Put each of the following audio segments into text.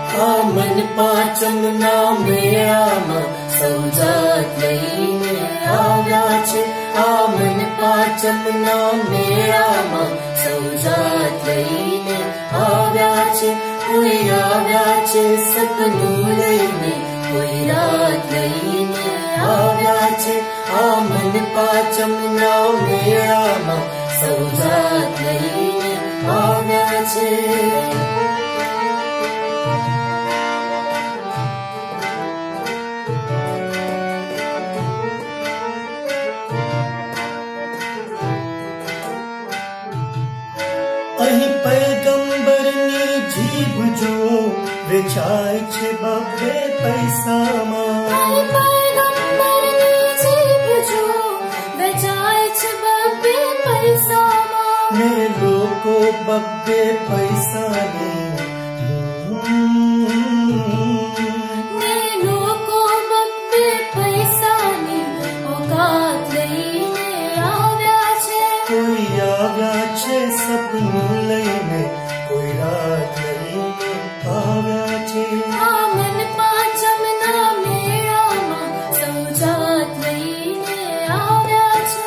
मन पाचम ना मेळामा सौजात लईने આવ્યા છે मन पाचम ना मेळामा सौजात लईने આવ્યા છે कोई આવ્યા છે सपनों लईने कोई रात लईने આવ્યા છે मन पाचम ना मेळामा सौजात लईने આવ્યા છે। અહીં પૈગંબરની જીભ જો વેચાય છે બબ્બે પૈસામાં। અહીં પૈગંબરની જીભ જો વેચાય છે બબ્બે પૈસામાં। ને લોકો બબ્બે પૈસાની ને લોકો બબ્બે પૈસાની ઓકાત લઈને આવ્યા છે। કોઈ આવ્યા છે સપનું લઈને કોઈ રાત લઈને આવ્યા છે। मन पाचम ना मेळामा सौजात लईने આવ્યા છે।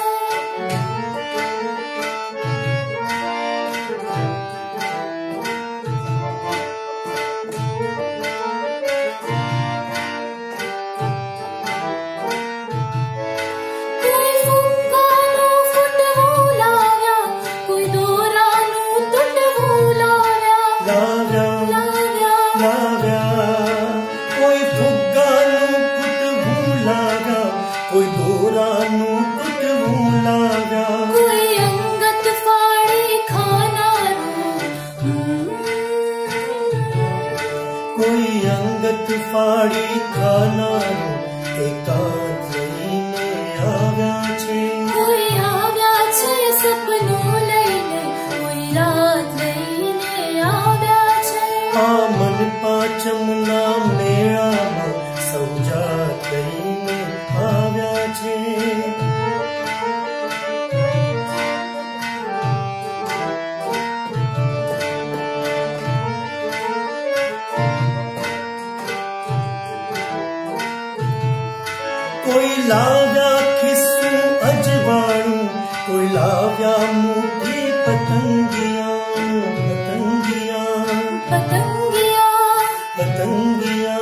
कोई दोरानू कुटवू लागा कोई अंगत फाड़ी खानारू कोई अंगत फाड़ी खानारू एकांत लईने આવ્યા છે। कोई આવ્યા છે सपनों लईने कोई रात लईने આવ્યા છે। मन पाचम ना मेळामा सौजात लईने આવ્યા છે। कोई लाव्या खिस्सू अजवाणू कोई लाव्या मोटी पतंगिया पतंगिया पतंगिया पतंगिया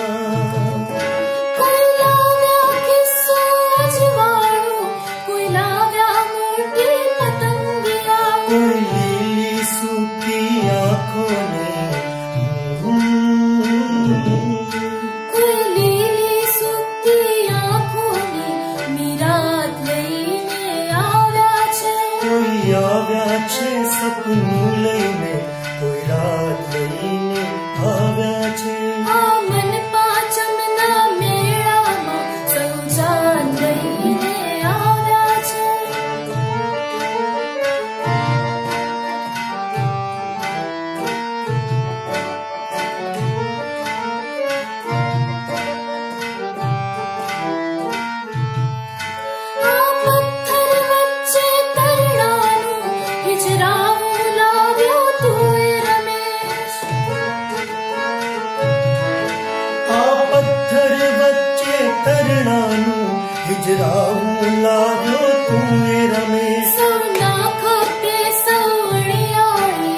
આવ્યા છે સપનું લઈને કોઈ રાત લઈને આવ્યા છે। मन पाचम ना मेळामा सौजात लईने આવ્યા છે। हिजराऊ लाव्यो तूए रमेश सौना खपे सवणियारी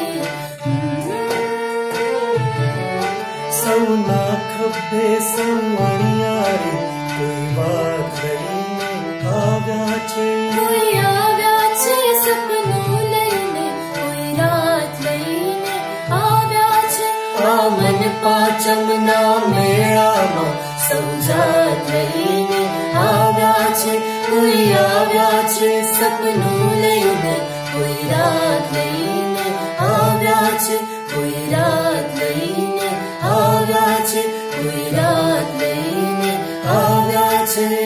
सौना खपे सवणियारी कोई बात लईने આવ્યા છે। कोई આવ્યા છે सपनों लईने कोई रात लईने આવ્યા છે। मन पाचम ना मेळामा सौजात लईने આવ્યા છે। कोई આવ્યા છે सपनों लईने कोई रात लईने આવ્યા છે। कोई रात लईने આવ્યા છે। कोई रात लईने આવ્યા છે।